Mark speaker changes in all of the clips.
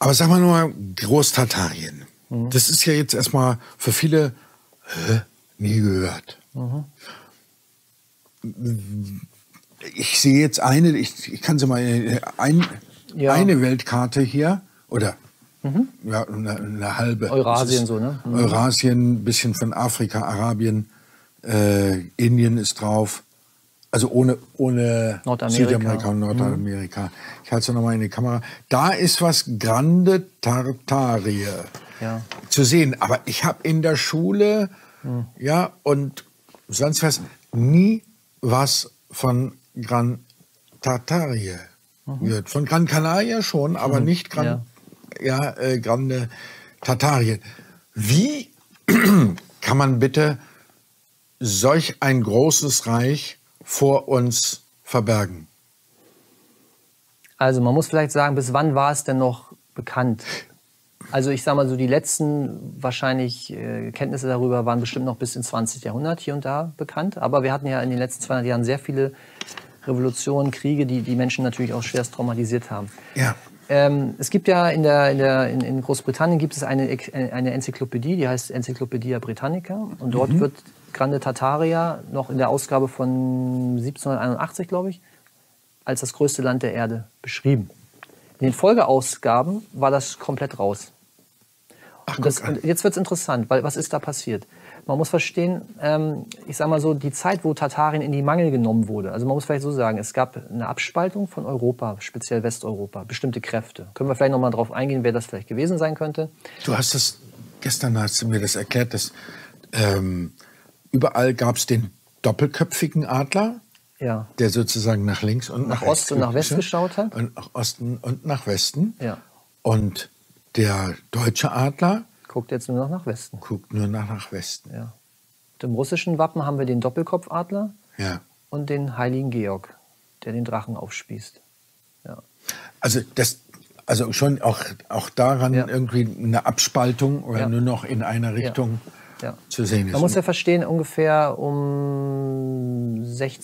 Speaker 1: Aber sag mal nur Großtatarien. Das ist ja jetzt erstmal für viele nie gehört. Ich sehe jetzt ich kann sie mal eine Weltkarte hier oder ja, eine halbe.
Speaker 2: Eurasien so, ne?
Speaker 1: Eurasien, ein bisschen von Afrika, Arabien, Indien ist drauf. Also ohne Südamerika und Nordamerika. Ich halte es nochmal in die Kamera. Da ist was Grande Tartarie zu sehen. Aber ich habe in der Schule und sonst was nie was von Gran Tartarie gehört. Von Gran Canaria schon, aber nicht Grande Tartarien. Wie kann man bitte solch ein großes Reich vor uns verbergen?
Speaker 2: Also man muss vielleicht sagen, bis wann war es denn noch bekannt? Also ich sage mal so, die letzten wahrscheinlich Kenntnisse darüber waren bestimmt noch bis ins 20. Jahrhundert hier und da bekannt. Aber wir hatten ja in den letzten 200 Jahren sehr viele Revolutionen, Kriege, die die Menschen natürlich auch schwerst traumatisiert haben.
Speaker 1: Ja.
Speaker 2: Es gibt ja in Großbritannien gibt es eine Enzyklopädie, die heißt Encyclopedia Britannica. Und dort wird Grande Tartaria noch in der Ausgabe von 1781, glaube ich, als das größte Land der Erde beschrieben. In den Folgeausgaben war das komplett raus. Und jetzt wird es interessant, weil was ist da passiert? Man muss verstehen, ich sage mal so, die Zeit, wo Tatarien in die Mangel genommen wurde, also man muss vielleicht so sagen, es gab eine Abspaltung von Europa, speziell Westeuropa, bestimmte Kräfte. Können wir vielleicht noch mal drauf eingehen, wer das vielleicht gewesen sein könnte?
Speaker 1: Du hast das, gestern hast du mir das erklärt, dass überall gab es den doppelköpfigen Adler, der sozusagen nach links und nach
Speaker 2: Ost und nach West geschaut hat.
Speaker 1: Und nach Osten und nach Westen.
Speaker 2: Ja.
Speaker 1: Und der deutsche Adler
Speaker 2: guckt jetzt nur noch nach Westen.
Speaker 1: Guckt nur nach Westen.
Speaker 2: Ja. Und im russischen Wappen haben wir den Doppelkopfadler und den heiligen Georg, der den Drachen aufspießt. Ja.
Speaker 1: Also schon auch daran irgendwie eine Abspaltung oder nur noch in einer Richtung zu sehen ist.
Speaker 2: Man muss ja verstehen, ungefähr um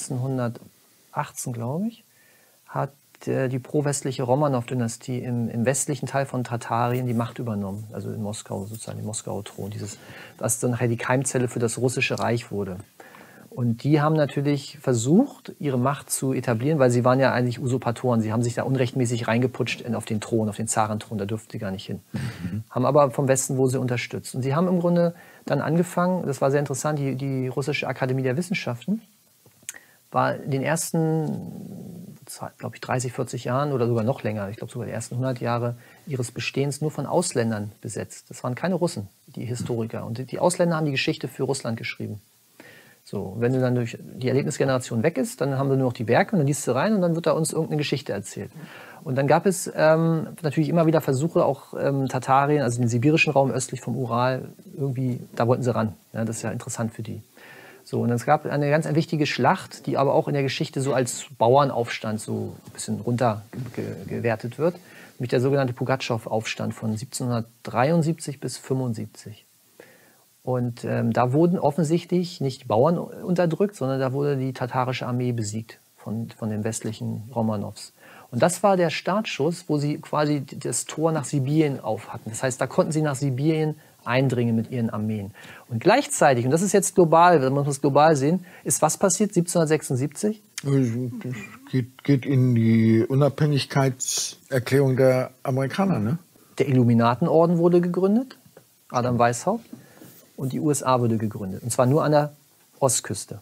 Speaker 2: 1618, glaube ich, hat die pro-westliche Romanow-Dynastie im westlichen Teil von Tatarien die Macht übernommen. Also in Moskau, sozusagen den Moskauer Thron. Was dann nachher die Keimzelle für das russische Reich wurde. Und die haben natürlich versucht, ihre Macht zu etablieren, weil sie waren ja eigentlich Usurpatoren. Sie haben sich da unrechtmäßig reingeputscht auf den Thron, auf den Zarenthron. Da durften sie gar nicht hin. Haben aber vom Westen wohl sie unterstützt. Und sie haben im Grunde dann angefangen, das war sehr interessant, die Russische Akademie der Wissenschaften war in den ersten, glaube ich, 30, 40 Jahren oder sogar noch länger, ich glaube sogar die ersten 100 Jahre ihres Bestehens nur von Ausländern besetzt. Das waren keine Russen, die Historiker. Und die Ausländer haben die Geschichte für Russland geschrieben. So, und wenn du dann durch die Erlebnisgeneration weg ist, dann haben wir nur noch die Werke und dann liest du rein und dann wird da uns irgendeine Geschichte erzählt. Und dann gab es natürlich immer wieder Versuche, auch Tatarien, also den sibirischen Raum östlich vom Ural, irgendwie, da wollten sie ran. Ja, das ist ja interessant für die. So, und es gab eine ganz wichtige Schlacht, die aber auch in der Geschichte so als Bauernaufstand so ein bisschen runtergewertet wird, nämlich der sogenannte Pugatschow-Aufstand von 1773 bis 75. Und da wurden offensichtlich nicht die Bauern unterdrückt, sondern da wurde die tatarische Armee besiegt von den westlichen Romanows. Und das war der Startschuss, wo sie quasi das Tor nach Sibirien auf hatten. Das heißt, da konnten sie nach Sibirien eindringen mit ihren Armeen. Und gleichzeitig, und das ist jetzt global, wenn man das global sehen, ist was passiert 1776?
Speaker 1: Geht in die Unabhängigkeitserklärung der Amerikaner, ne?
Speaker 2: Der Illuminatenorden wurde gegründet, Adam Weishaupt, und die USA wurde gegründet. Und zwar nur an der Ostküste.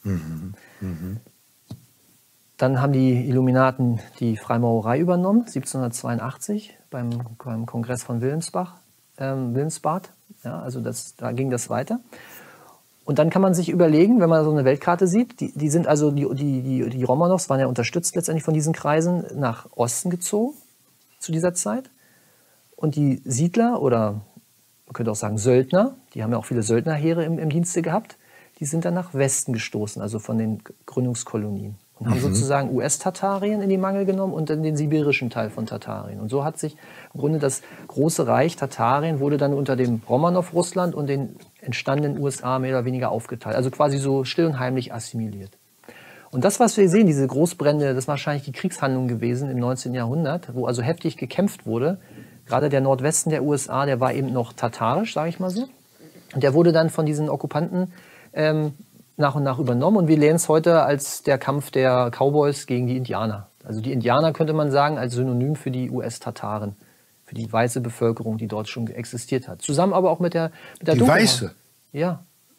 Speaker 2: Dann haben die Illuminaten die Freimaurerei übernommen, 1782, beim Kongress von Wilhelmsbad. Ja, also da ging das weiter. Und dann kann man sich überlegen, wenn man so eine Weltkarte sieht, die sind also die Romanows waren ja unterstützt letztendlich von diesen Kreisen nach Osten gezogen zu dieser Zeit. Und die Siedler oder man könnte auch sagen Söldner, die haben ja auch viele Söldnerheere im Dienste gehabt, die sind dann nach Westen gestoßen, also von den Gründungskolonien. Und haben sozusagen US-Tatarien in die Mangel genommen und dann den sibirischen Teil von Tatarien. Und so hat sich im Grunde das große Reich Tatarien wurde dann unter dem Romanow-Russland und den entstandenen USA mehr oder weniger aufgeteilt. Also quasi so still und heimlich assimiliert. Und das, was wir sehen, diese Großbrände, das ist wahrscheinlich die Kriegshandlung gewesen im 19. Jahrhundert, wo also heftig gekämpft wurde Gerade der Nordwesten der USA, der war eben noch tatarisch, sage ich mal so. Und der wurde dann von diesen Okkupanten nach und nach übernommen. Und wir lernen es heute als der Kampf der Cowboys gegen die Indianer. Also die Indianer könnte man sagen als Synonym für die US-Tataren, für die weiße Bevölkerung, die dort schon existiert hat. Zusammen aber auch mit der
Speaker 1: die weiße?
Speaker 2: Ja.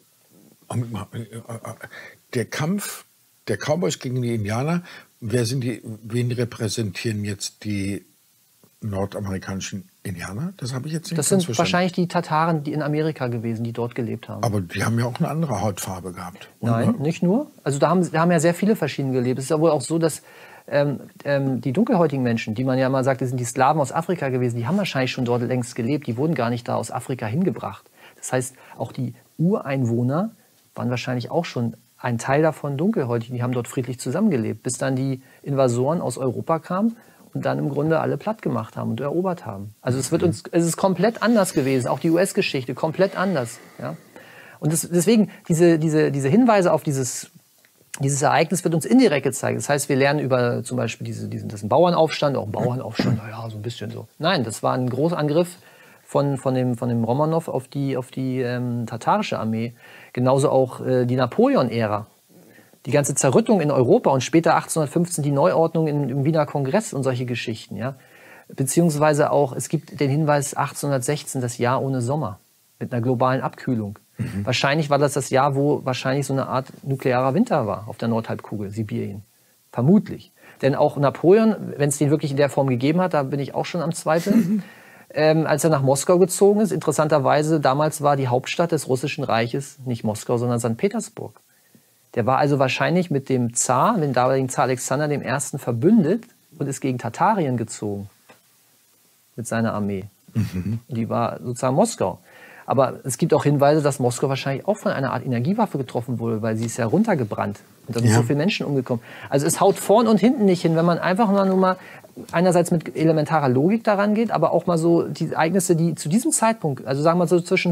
Speaker 1: Der Kampf der Cowboys gegen die Indianer, wen repräsentieren jetzt die nordamerikanischen Indianer? Das habe ich jetzt nicht
Speaker 2: Das sind verstanden. Wahrscheinlich die Tataren, die in Amerika gewesen, die dort gelebt haben.
Speaker 1: Aber die haben ja auch eine andere Hautfarbe gehabt.
Speaker 2: Nein, nicht nur. Also da haben ja sehr viele verschiedene gelebt. Es ist ja wohl auch so, dass die dunkelhäutigen Menschen, die man ja mal sagt, das sind die Sklaven aus Afrika gewesen, die haben wahrscheinlich schon dort längst gelebt. Die wurden gar nicht da aus Afrika hingebracht. Das heißt, auch die Ureinwohner waren wahrscheinlich auch schon ein Teil davon dunkelhäutig. Die haben dort friedlich zusammengelebt, bis dann die Invasoren aus Europa kamen und dann im Grunde alle platt gemacht haben und erobert haben. Also es ist komplett anders gewesen, auch die US-Geschichte komplett anders. Ja? Und deswegen diese Hinweise auf dieses Ereignis wird uns indirekt gezeigt. Das heißt, wir lernen über zum Beispiel diesen Bauernaufstand, auch einen Bauernaufstand, naja, so ein bisschen so. Nein, das war ein Großangriff von dem Romanow auf die tatarische Armee. Genauso auch die Napoleon-Ära. Die ganze Zerrüttung in Europa und später 1815 die Neuordnung im Wiener Kongress und solche Geschichten. Ja? Beziehungsweise auch, es gibt den Hinweis 1816, das Jahr ohne Sommer, mit einer globalen Abkühlung. Mhm. Wahrscheinlich war das Jahr, wo wahrscheinlich so eine Art nuklearer Winter war auf der Nordhalbkugel, Sibirien. Vermutlich. Denn auch Napoleon, wenn es den wirklich in der Form gegeben hat, da bin ich auch schon am Zweifeln, als er nach Moskau gezogen ist, interessanterweise, damals war die Hauptstadt des Russischen Reiches nicht Moskau, sondern St. Petersburg. Der war also wahrscheinlich mit dem Zar, mit dem damaligen Zar Alexander I. verbündet und ist gegen Tatarien gezogen mit seiner Armee. Mhm. Die war sozusagen Moskau. Aber es gibt auch Hinweise, dass Moskau wahrscheinlich auch von einer Art Energiewaffe getroffen wurde, weil sie ist ja runtergebrannt. Und da sind so viele Menschen umgekommen. Also es haut vorn und hinten nicht hin, wenn man einfach nur mal einerseits mit elementarer Logik daran geht, aber auch mal so die Ereignisse, die zu diesem Zeitpunkt, also sagen wir so zwischen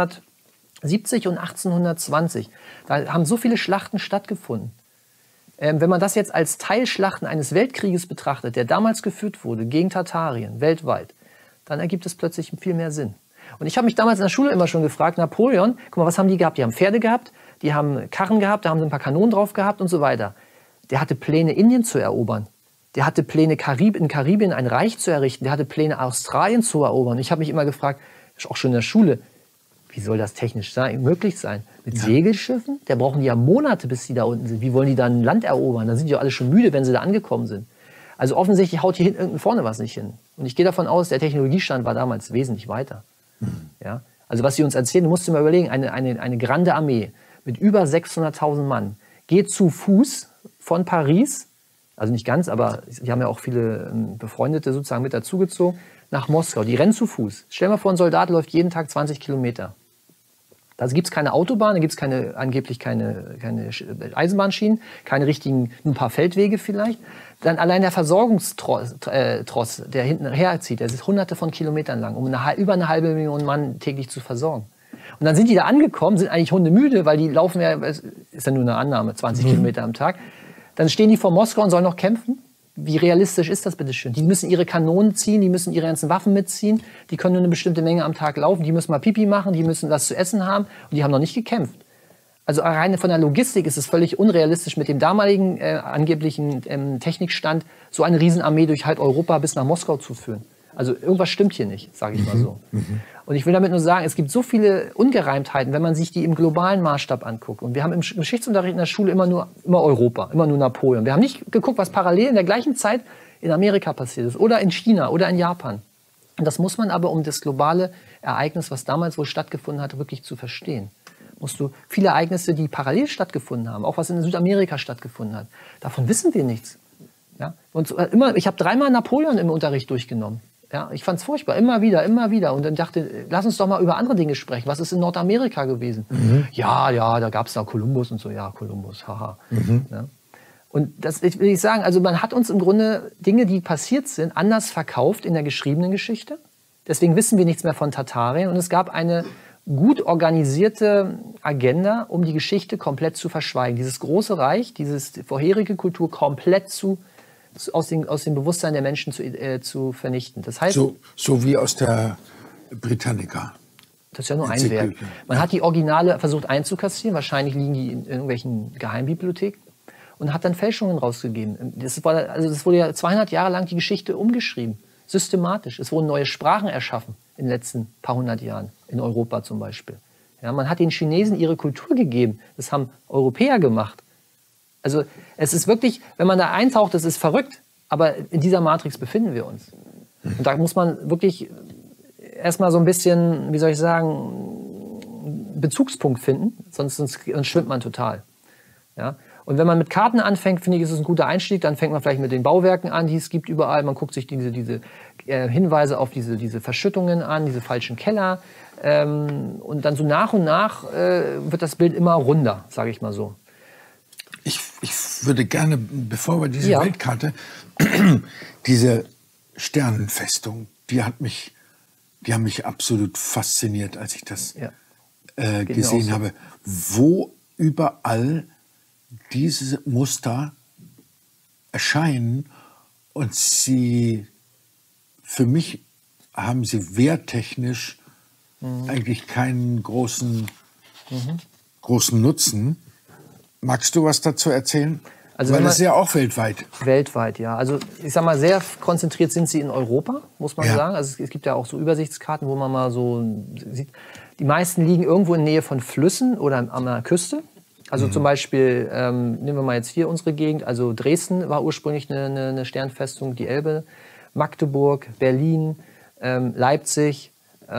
Speaker 2: 1770 und 1820, da haben so viele Schlachten stattgefunden. Wenn man das jetzt als Teilschlachten eines Weltkrieges betrachtet, der damals geführt wurde gegen Tatarien weltweit, dann ergibt es plötzlich viel mehr Sinn. Und ich habe mich damals in der Schule immer schon gefragt, Napoleon, guck mal, was haben die gehabt? Die haben Pferde gehabt, die haben Karren gehabt, da haben sie ein paar Kanonen drauf gehabt und so weiter. Der hatte Pläne, Indien zu erobern. Der hatte Pläne, in Karibien ein Reich zu errichten. Der hatte Pläne, Australien zu erobern. Ich habe mich immer gefragt, auch schon in der Schule, wie soll das technisch möglich sein? Mit Segelschiffen? Da brauchen die ja Monate, bis die da unten sind. Wie wollen die dann ein Land erobern? Da sind die ja alle schon müde, wenn sie da angekommen sind. Also offensichtlich haut hier hinten vorne was nicht hin. Und ich gehe davon aus, der Technologiestand war damals wesentlich weiter. Ja? Also was sie uns erzählen, du musst dir mal überlegen, eine grande Armee mit über 600.000 Mann geht zu Fuß von Paris, also nicht ganz, aber die haben ja auch viele Befreundete sozusagen mit dazugezogen, nach Moskau. Die rennen zu Fuß. Stell dir mal vor, ein Soldat läuft jeden Tag 20 Kilometer. Da gibt es keine Autobahn, da gibt es angeblich keine Eisenbahnschienen, keine richtigen, nur ein paar Feldwege vielleicht. Dann allein der Versorgungstross, der hinten herzieht, der ist hunderte von Kilometern lang, um über eine halbe Million Mann täglich zu versorgen. Und dann sind die da angekommen, sind eigentlich hundemüde, weil die laufen ja, ist ja nur eine Annahme, 20 Kilometer am Tag. Dann stehen die vor Moskau und sollen noch kämpfen. Wie realistisch ist das bitte schön? Die müssen ihre Kanonen ziehen, die müssen ihre ganzen Waffen mitziehen, die können nur eine bestimmte Menge am Tag laufen, die müssen mal Pipi machen, die müssen was zu essen haben und die haben noch nicht gekämpft. Also rein von der Logistik ist es völlig unrealistisch, mit dem damaligen angeblichen Technikstand so eine Riesenarmee durch halb Europa bis nach Moskau zu führen. Also irgendwas stimmt hier nicht, sage ich mal so. Und ich will damit nur sagen, es gibt so viele Ungereimtheiten, wenn man sich die im globalen Maßstab anguckt. Und wir haben im Geschichtsunterricht in der Schule immer Europa, immer nur Napoleon. Wir haben nicht geguckt, was parallel in der gleichen Zeit in Amerika passiert ist oder in China oder in Japan. Und das muss man aber, um das globale Ereignis, was damals wohl stattgefunden hat, wirklich zu verstehen, musst du viele Ereignisse, die parallel stattgefunden haben, auch was in Südamerika stattgefunden hat, davon wissen wir nichts. Ja? Und ich habe 3-mal Napoleon im Unterricht durchgenommen. Ja, ich fand es furchtbar, immer wieder. Und dann dachte, lass uns doch mal über andere Dinge sprechen. Was ist in Nordamerika gewesen? Ja, da gab es da Kolumbus und so. Ja, Kolumbus, haha. Ja. Und das will ich sagen, also man hat uns im Grunde Dinge, die passiert sind, anders verkauft in der geschriebenen Geschichte. Deswegen wissen wir nichts mehr von Tatarien. Und es gab eine gut organisierte Agenda, um die Geschichte komplett zu verschweigen. Dieses große Reich, diese vorherige Kultur komplett zu aus dem Bewusstsein der Menschen zu vernichten. Das heißt,
Speaker 1: so wie aus der Britannica.
Speaker 2: Das ist ja nur ein Werk. Man hat die Originale versucht einzukassieren, wahrscheinlich liegen die in irgendwelchen Geheimbibliotheken, und hat dann Fälschungen rausgegeben. Das wurde ja 200 Jahre lang die Geschichte umgeschrieben, systematisch. Es wurden neue Sprachen erschaffen in den letzten paar hundert Jahren, in Europa zum Beispiel. Ja, man hat den Chinesen ihre Kultur gegeben, das haben Europäer gemacht. Also es ist wirklich, wenn man da eintaucht, das ist verrückt, aber in dieser Matrix befinden wir uns. Und da muss man wirklich erstmal so ein bisschen, wie soll ich sagen, Bezugspunkt finden, sonst schwimmt man total. Ja? Und wenn man mit Karten anfängt, finde ich, ist es ein guter Einstieg. Dann fängt man vielleicht mit den Bauwerken an, die es gibt überall. Man guckt sich diese Hinweise auf diese Verschüttungen an, diese falschen Keller. Und dann so nach und nach wird das Bild immer runder, sage ich mal so.
Speaker 1: Ich würde gerne, bevor wir diese Weltkarte, diese Sternenfestung, die haben mich absolut fasziniert, als ich das gesehen habe. Wo überall diese Muster erscheinen, und für mich haben sie werttechnisch eigentlich keinen großen Nutzen. Magst du was dazu erzählen? Also weil das ist ja auch weltweit.
Speaker 2: Weltweit, ja. Also ich sag mal, sehr konzentriert sind sie in Europa, muss man sagen. Also es gibt ja auch so Übersichtskarten, wo man mal so sieht. Die meisten liegen irgendwo in Nähe von Flüssen oder an der Küste. Also zum Beispiel, nehmen wir mal jetzt hier unsere Gegend. Also Dresden war ursprünglich eine Sternfestung, die Elbe. Magdeburg, Berlin, Leipzig,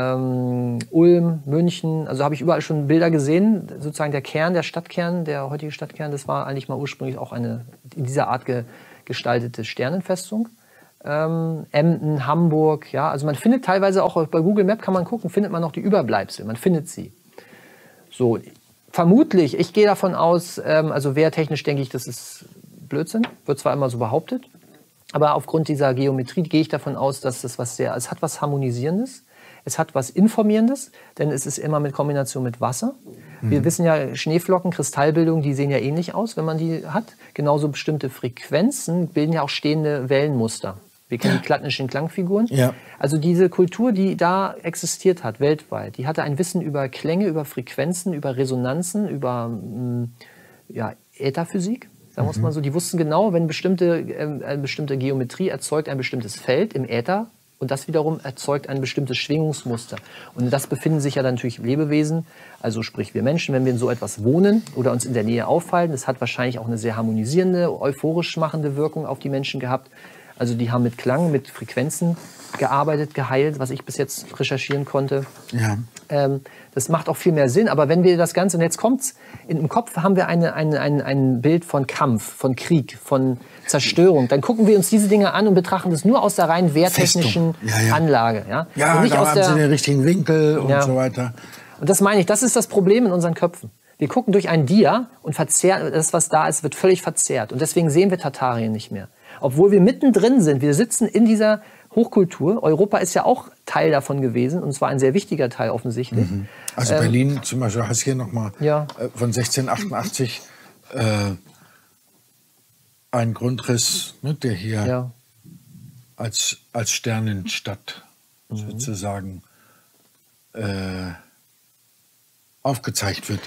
Speaker 2: Ulm, München, also habe ich überall schon Bilder gesehen. Sozusagen der Kern, der Stadtkern, der heutige Stadtkern, das war eigentlich mal ursprünglich auch eine in dieser Art gestaltete Sternenfestung. Emden, Hamburg, ja, also man findet teilweise auch bei Google Maps, kann man gucken, findet man noch die Überbleibsel, man findet sie. So, vermutlich, ich gehe davon aus, also wehrtechnisch denke ich, das ist Blödsinn, wird zwar immer so behauptet, aber aufgrund dieser Geometrie gehe ich davon aus, dass es hat was Harmonisierendes. Es hat was Informierendes, denn es ist immer mit Kombination mit Wasser. Wir wissen ja, Schneeflocken, Kristallbildung, die sehen ja ähnlich aus, wenn man die hat. Genauso bestimmte Frequenzen bilden ja auch stehende Wellenmuster. Wir kennen die Klattnischen Klangfiguren. Ja. Also diese Kultur, die da existiert hat, weltweit, die hatte ein Wissen über Klänge, über Frequenzen, über Resonanzen, über Ätherphysik. Sagen wir es mal so. Die wussten genau, wenn eine bestimmte Geometrie erzeugt ein bestimmtes Feld im Äther, und das wiederum erzeugt ein bestimmtes Schwingungsmuster. Und das befinden sich ja dann natürlich Lebewesen, also sprich wir Menschen, wenn wir in so etwas wohnen oder uns in der Nähe aufhalten. Das hat wahrscheinlich auch eine sehr harmonisierende, euphorisch machende Wirkung auf die Menschen gehabt. Also die haben mit Klang, mit Frequenzen gearbeitet, geheilt, was ich bis jetzt recherchieren konnte. Ja. Das macht auch viel mehr Sinn. Aber wenn wir das Ganze, und jetzt kommt's, im Kopf haben wir ein Bild von Kampf, von Krieg, von Zerstörung. Dann gucken wir uns diese Dinge an und betrachten das nur aus der rein wehrtechnischen Anlage. Ja,
Speaker 1: und nicht da haben sie den richtigen Winkel und so weiter.
Speaker 2: Und das meine ich, das ist das Problem in unseren Köpfen. Wir gucken durch ein Dia und verzerren, das, was da ist, wird völlig verzerrt. Und deswegen sehen wir Tatarien nicht mehr. Obwohl wir mittendrin sind, wir sitzen in dieser Hochkultur. Europa ist ja auch Teil davon gewesen, und zwar ein sehr wichtiger Teil offensichtlich.
Speaker 1: Also Berlin zum Beispiel, hast hier nochmal von 1688 einen Grundriss, ne, der hier als Sternenstadt sozusagen aufgezeigt wird.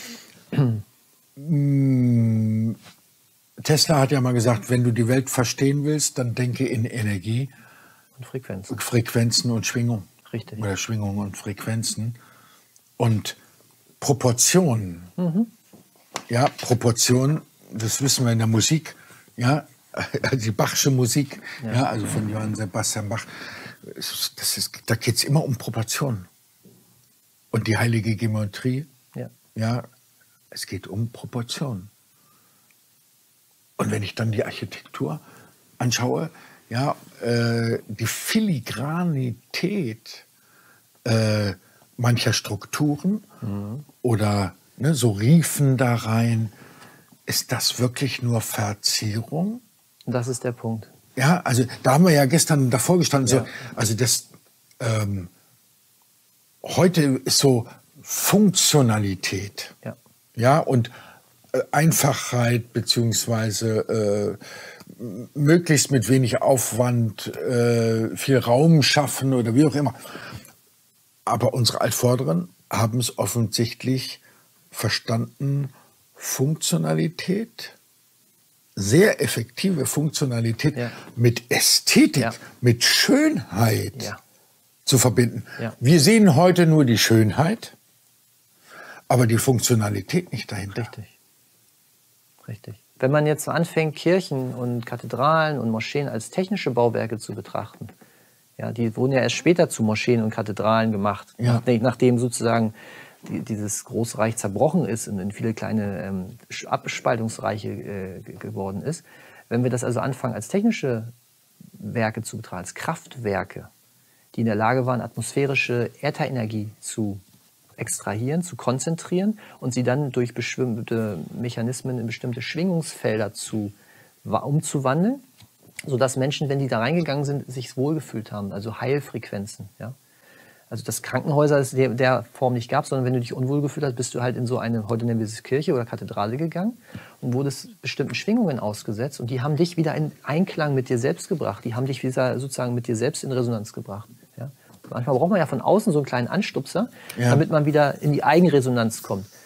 Speaker 1: Tesla hat ja mal gesagt, wenn du die Welt verstehen willst, dann denke in Energie.
Speaker 2: Und Frequenzen.
Speaker 1: Frequenzen und Schwingung.
Speaker 2: Richtig.
Speaker 1: Oder Schwingungen und Frequenzen. Und Proportionen. Ja, Proportionen, das wissen wir in der Musik. Ja, die Bachsche Musik, also von Johann Sebastian Bach. Da geht es immer um Proportionen. Und die heilige Geometrie, es geht um Proportionen. Und wenn ich dann die Architektur anschaue, die Filigranität mancher Strukturen oder so Riefen da rein, ist das wirklich nur Verzierung?
Speaker 2: Das ist der Punkt.
Speaker 1: Ja, also da haben wir ja gestern davor gestanden, so, also das heute ist so Funktionalität, und Einfachheit beziehungsweise möglichst mit wenig Aufwand viel Raum schaffen oder wie auch immer. Aber unsere Altvorderen haben es offensichtlich verstanden, Funktionalität, sehr effektive Funktionalität mit Ästhetik, mit Schönheit zu verbinden. Ja. Wir sehen heute nur die Schönheit, aber die Funktionalität nicht dahinter.
Speaker 2: Richtig. Richtig. Wenn man jetzt anfängt, Kirchen und Kathedralen und Moscheen als technische Bauwerke zu betrachten, ja, die wurden ja erst später zu Moscheen und Kathedralen gemacht, nachdem sozusagen dieses Großreich zerbrochen ist und in viele kleine Abspaltungsreiche geworden ist. Wenn wir das also anfangen, als technische Werke zu betrachten, als Kraftwerke, die in der Lage waren, atmosphärische Ätherenergie zu extrahieren, zu konzentrieren und sie dann durch bestimmte Mechanismen in bestimmte Schwingungsfelder umzuwandeln, sodass Menschen, wenn die da reingegangen sind, sich wohlgefühlt haben, also Heilfrequenzen. Ja? Also dass Krankenhäuser es der Form nicht gab, sondern wenn du dich unwohl gefühlt hast, bist du halt in so eine, heute nennen wir es Kirche oder Kathedrale gegangen und wurdest bestimmten Schwingungen ausgesetzt und die haben dich wieder in Einklang mit dir selbst gebracht, die haben dich wieder sozusagen mit dir selbst in Resonanz gebracht. Ja? Manchmal braucht man ja von außen so einen kleinen Anstupser, damit man wieder in die Eigenresonanz kommt.